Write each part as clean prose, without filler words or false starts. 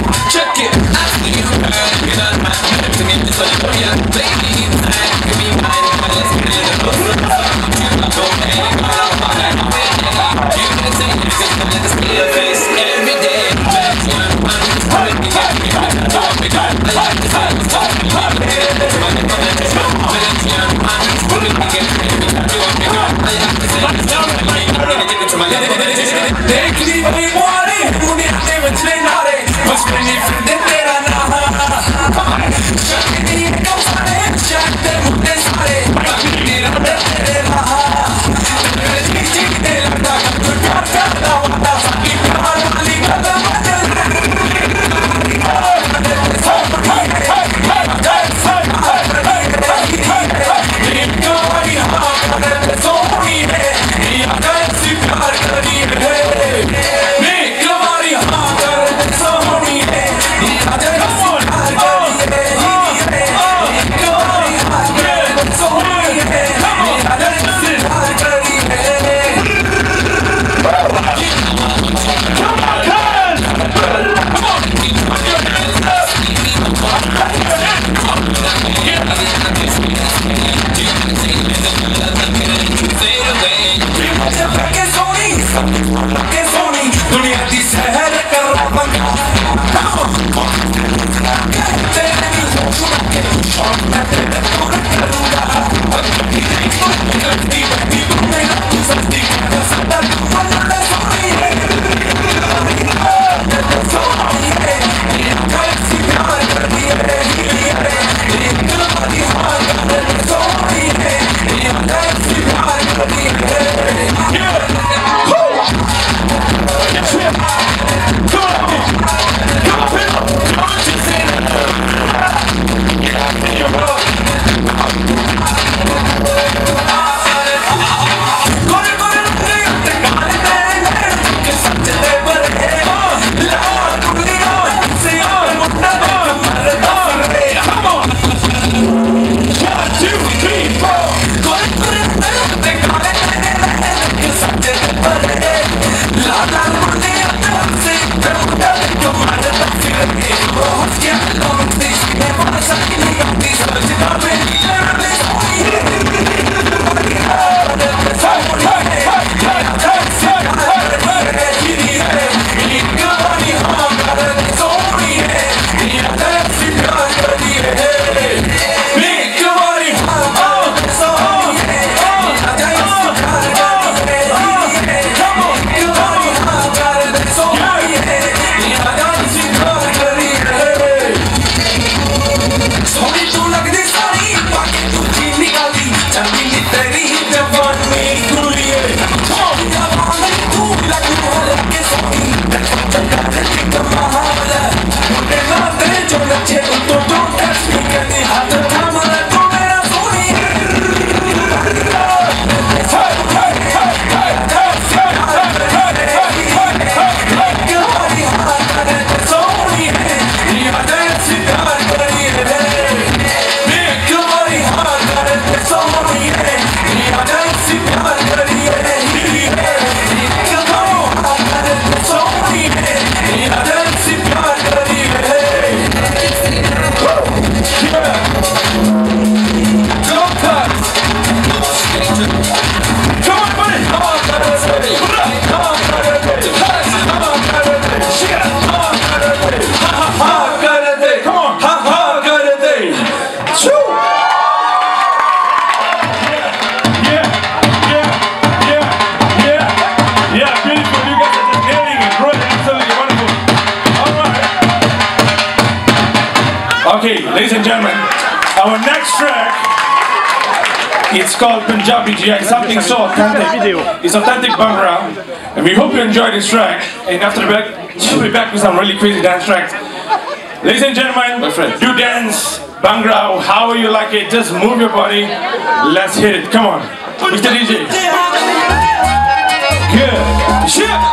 Check it. I see you heard, you don't mind. To me, this one for ya. Baby, inside, give me mine. Let's get a little closer. You go, hey, you can say you can let us see your face every day. Back to your mind, it's pulling me up. I like this, I was talking to you. It's money for the test. Back to your mind, it's pulling me up. I like this, I was talking to you. I'm gonna give it to my lady. Take me where you want it. You need to live and train on it. What's been it for the day? Okay, ladies and gentlemen, our next track, it's called Punjabi GI, something so authentic. It's authentic Bhangra, and we hope you enjoy this track. And after the back, we'll be back with some really crazy dance tracks. Ladies and gentlemen, my friends, do dance Bhangra, how you like it, just move your body. Let's hit it, come on, Mr. DJ. Good. Yeah.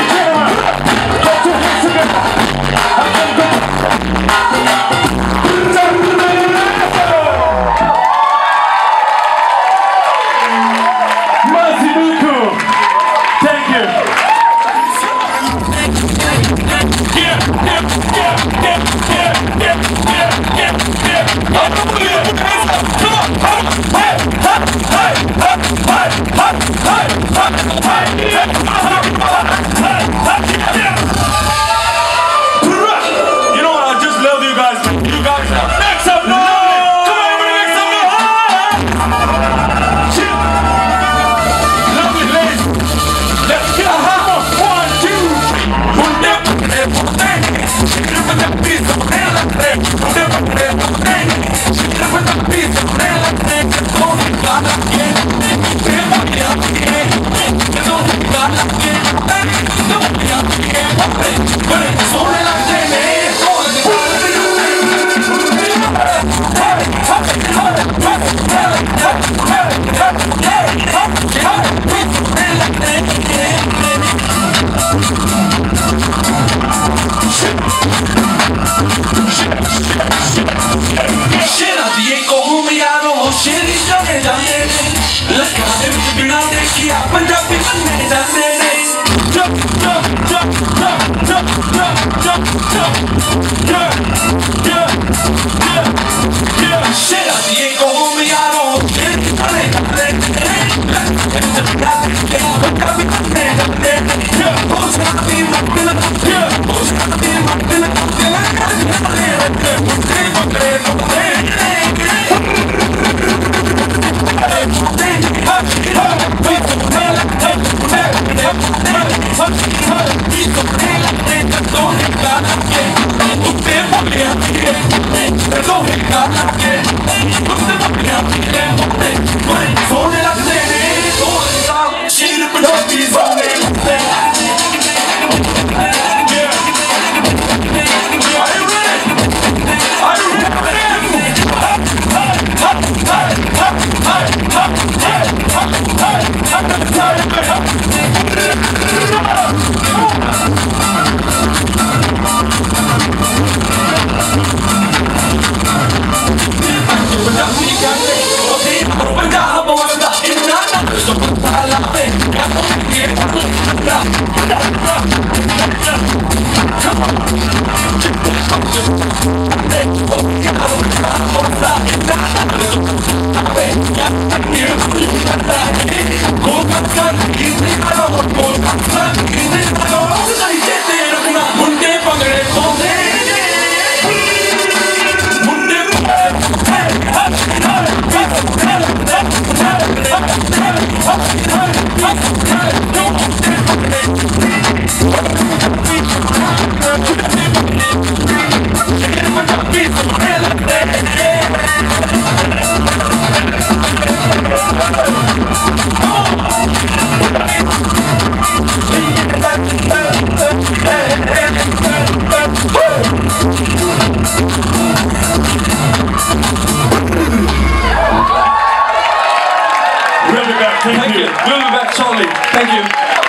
Thank you. We'll be back shortly. Thank you.